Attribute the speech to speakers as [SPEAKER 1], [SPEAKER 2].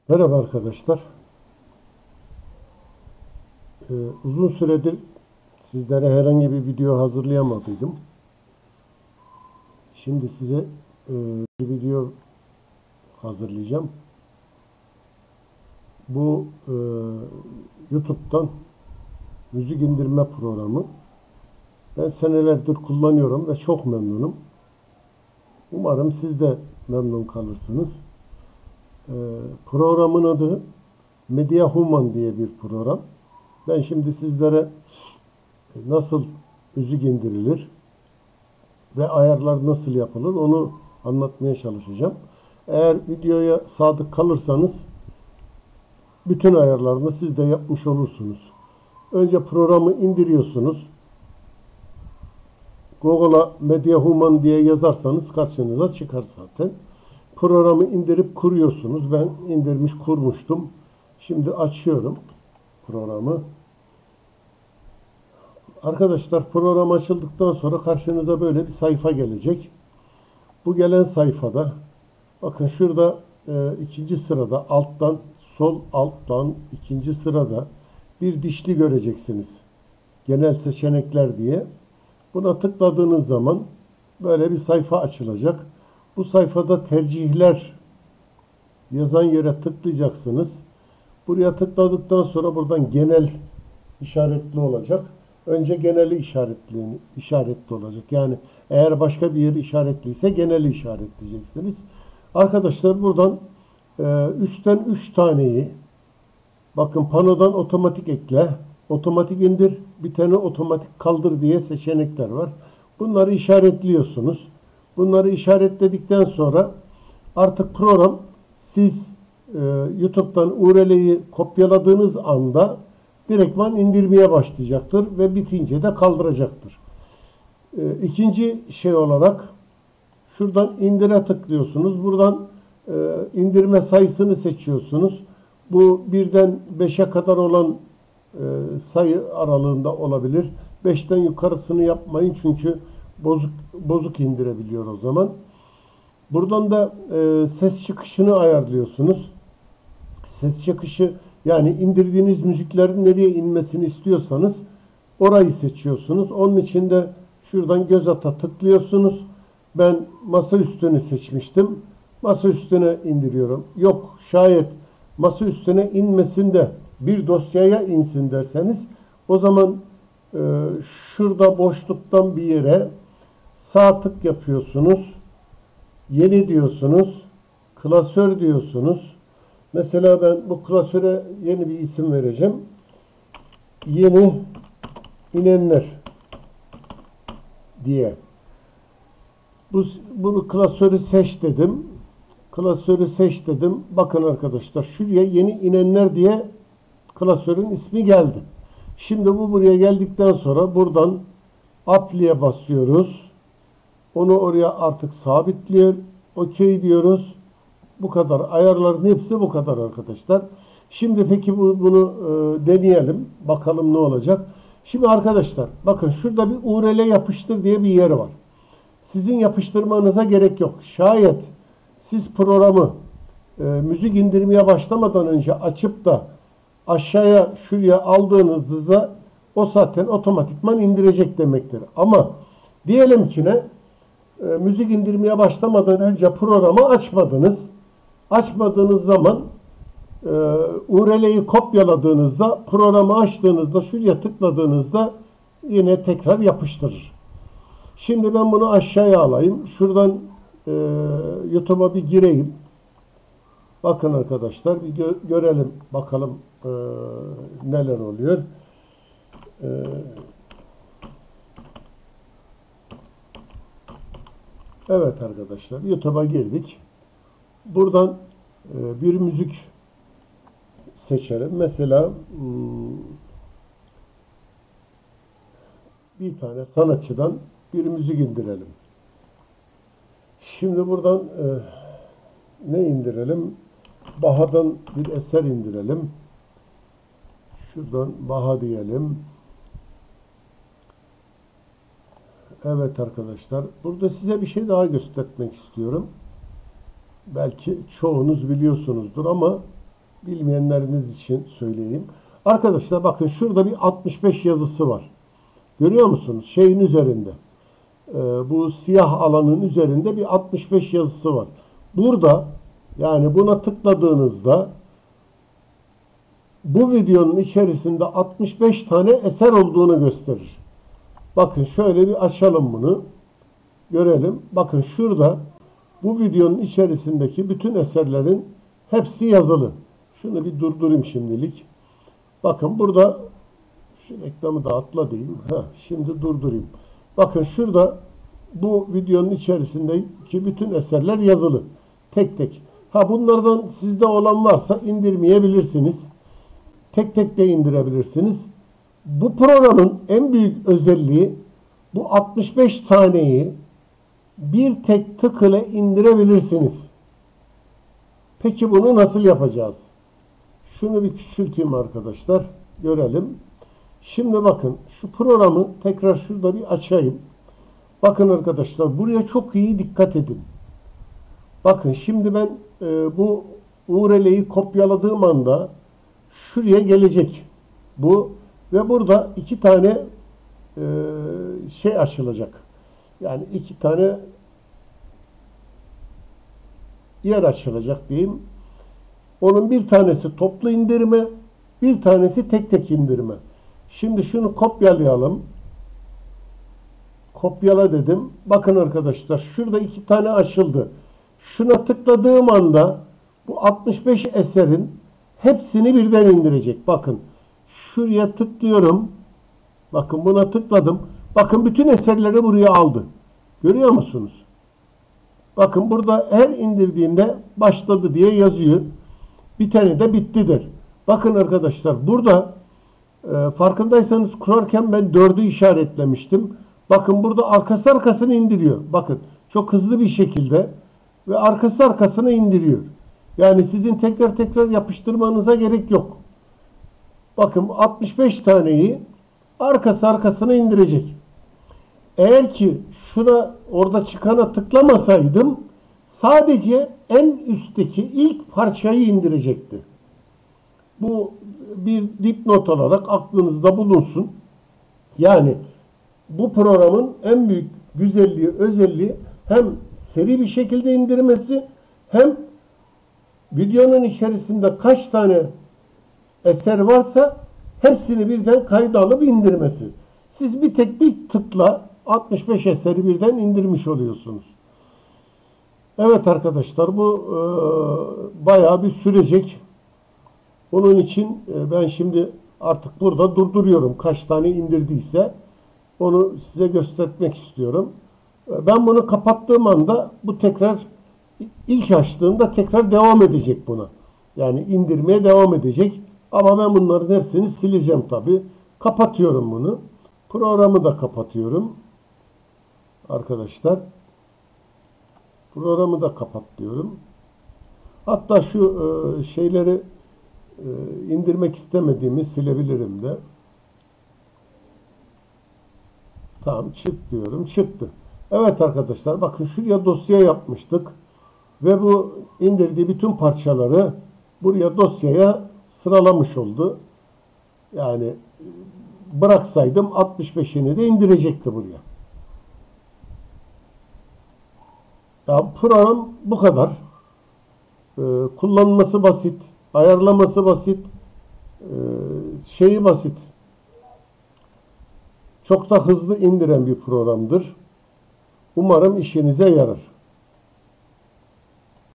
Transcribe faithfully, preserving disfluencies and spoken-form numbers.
[SPEAKER 1] Merhaba arkadaşlar. Ee, uzun süredir sizlere herhangi bir video hazırlayamadıydım. Şimdi size e, bir video hazırlayacağım. Bu e, YouTube'dan müzik indirme programı. Ben senelerdir kullanıyorum ve çok memnunum. Umarım siz de memnun kalırsınız. E, programın adı Mediahuman diye bir program. Ben şimdi sizlere nasıl müzik indirilir ve ayarlar nasıl yapılır onu anlatmaya çalışacağım. Eğer videoya sadık kalırsanız bütün ayarlarını siz de yapmış olursunuz. Önce programı indiriyorsunuz. Google'a Mediahuman diye yazarsanız karşınıza çıkar zaten. Programı indirip kuruyorsunuz. Ben indirmiş kurmuştum. Şimdi açıyorum programı. Arkadaşlar program açıldıktan sonra karşınıza böyle bir sayfa gelecek. Bu gelen sayfada bakın şurada e, ikinci sırada alttan sol alttan ikinci sırada bir dişli göreceksiniz. Genel seçenekler diye. Buna tıkladığınız zaman böyle bir sayfa açılacak. Bu sayfada tercihler yazan yere tıklayacaksınız. Buraya tıkladıktan sonra buradan genel işaretli olacak. Önce geneli işaretli, işaretli olacak. Yani eğer başka bir yer işaretliyse geneli işaretleyeceksiniz. Arkadaşlar buradan e, üstten üç taneyi bakın panodan otomatik ekle, otomatik indir, bir tane otomatik kaldır diye seçenekler var. Bunları işaretliyorsunuz. Bunları işaretledikten sonra artık program siz e, YouTube'dan U R L'yi kopyaladığınız anda direktman indirmeye başlayacaktır ve bitince de kaldıracaktır. E, ikinci şey olarak şuradan indire tıklıyorsunuz. Buradan e, indirme sayısını seçiyorsunuz. Bu birden beşe kadar olan e, sayı aralığında olabilir. beşten yukarısını yapmayın çünkü bozuk bozuk indirebiliyor o zaman. Buradan da e, ses çıkışını ayarlıyorsunuz. Ses çıkışı yani indirdiğiniz müziklerin nereye inmesini istiyorsanız orayı seçiyorsunuz. Onun için de şuradan göz ata tıklıyorsunuz. Ben masa üstünü seçmiştim. Masa üstüne indiriyorum. Yok şayet masa üstüne inmesin de bir dosyaya insin derseniz o zaman e, şurada boşluktan bir yere sağ tık yapıyorsunuz. Yeni diyorsunuz. Klasör diyorsunuz. Mesela ben bu klasöre yeni bir isim vereceğim. Yeni inenler diye. Bu, bunu klasörü seç dedim. Klasörü seç dedim. Bakın arkadaşlar şuraya yeni inenler diye klasörün ismi geldi. Şimdi bu buraya geldikten sonra buradan Apply'e basıyoruz. Onu oraya artık sabitliyor. OK diyoruz. Bu kadar. Ayarların hepsi bu kadar arkadaşlar. Şimdi peki bu, bunu e, deneyelim. Bakalım ne olacak. Şimdi arkadaşlar bakın şurada bir U R L yapıştır diye bir yer var. Sizin yapıştırmanıza gerek yok. Şayet siz programı e, müzik indirmeye başlamadan önce açıp da aşağıya şuraya aldığınızda o zaten otomatikman indirecek demektir. Ama diyelim ki ne? E, müzik indirmeye başlamadan önce programı açmadınız. Açmadığınız zaman e, U R L'yi kopyaladığınızda programı açtığınızda şuraya tıkladığınızda yine tekrar yapıştırır. Şimdi ben bunu aşağıya alayım. Şuradan e, YouTube'a bir gireyim. Bakın arkadaşlar bir gö görelim bakalım e, neler oluyor. E, evet arkadaşlar YouTube'a girdik. Buradan e, bir müzik seçelim. Mesela hmm, bir tane sanatçıdan bir müzik indirelim. Şimdi buradan e, ne indirelim? Baha'dan bir eser indirelim. Şuradan Baha diyelim. Evet arkadaşlar. Burada size bir şey daha göstermek istiyorum. Belki çoğunuz biliyorsunuzdur ama bilmeyenleriniz için söyleyeyim. Arkadaşlar bakın şurada bir altmış beş yazısı var. Görüyor musunuz? Şeyin üzerinde. Ee, bu siyah alanın üzerinde bir altmış beş yazısı var. Burada yani buna tıkladığınızda bu videonun içerisinde altmış beş tane eser olduğunu gösterir. Bakın şöyle bir açalım bunu. Görelim. Bakın şurada bu videonun içerisindeki bütün eserlerin hepsi yazılı. Şunu bir durdurayım şimdilik. Bakın burada şu reklamı da atla diyeyim. Heh, şimdi durdurayım. Bakın şurada bu videonun içerisindeki bütün eserler yazılı. Tek tek. Ha bunlardan sizde olan varsa indirmeyebilirsiniz. Tek tek de indirebilirsiniz. Bu programın en büyük özelliği bu altmış beş taneyi bir tek tık ile indirebilirsiniz. Peki bunu nasıl yapacağız? Şunu bir küçülteyim arkadaşlar. Görelim. Şimdi bakın şu programı tekrar şurada bir açayım. Bakın arkadaşlar buraya çok iyi dikkat edin. Bakın şimdi ben e, bu U R L'yi kopyaladığım anda şuraya gelecek bu ve burada iki tane e, şey açılacak. Yani iki tane yer açılacak diyeyim. Onun bir tanesi toplu indirme, bir tanesi tek tek indirme. Şimdi şunu kopyalayalım. Kopyala dedim. Bakın arkadaşlar şurada iki tane açıldı. Şuna tıkladığım anda bu altmış beş eserin hepsini birden indirecek. Bakın şuraya tıklıyorum. Bakın buna tıkladım. Bakın bütün eserleri buraya aldı. Görüyor musunuz? Bakın burada her indirdiğinde başladı diye yazıyor. Bir tane de bittidir. Bakın arkadaşlar burada e, farkındaysanız kurarken ben dördü işaretlemiştim. Bakın burada arkası arkasını indiriyor. Bakın çok hızlı bir şekilde ve arkası arkasını indiriyor. Yani sizin tekrar tekrar yapıştırmanıza gerek yok. Bakın altmış beş taneyi arkası arkasına indirecek. Eğer ki şuna orada çıkana tıklamasaydım sadece en üstteki ilk parçayı indirecekti. Bu bir dipnot olarak aklınızda bulunsun. Yani bu programın en büyük güzelliği, özelliği hem seri bir şekilde indirmesi hem videonun içerisinde kaç tane eser varsa hepsini birden kayda alıp indirmesi. Siz bir tek bir tıkla altmış beş eseri birden indirmiş oluyorsunuz. Evet arkadaşlar bu e, bayağı bir sürecek. Onun için e, ben şimdi artık burada durduruyorum. Kaç tane indirdiyse onu size göstermek istiyorum. E, ben bunu kapattığım anda bu tekrar ilk açtığımda tekrar devam edecek buna. Yani indirmeye devam edecek. Ama ben bunların hepsini sileceğim tabi. Kapatıyorum bunu. Programı da kapatıyorum. Arkadaşlar. Programı da kapat diyorum. Hatta şu e, şeyleri e, indirmek istemediğimi silebilirim de. Tamam çık diyorum. Çıktı. Evet arkadaşlar bakın şuraya dosya yapmıştık. Ve bu indirdiği bütün parçaları buraya dosyaya sıralamış oldu. Yani bıraksaydım altmış beşini de indirecekti buraya. Ya program bu kadar. Ee, kullanması basit, ayarlaması basit, ee, şeyi basit. Çok da hızlı indiren bir programdır. Umarım işinize yarar.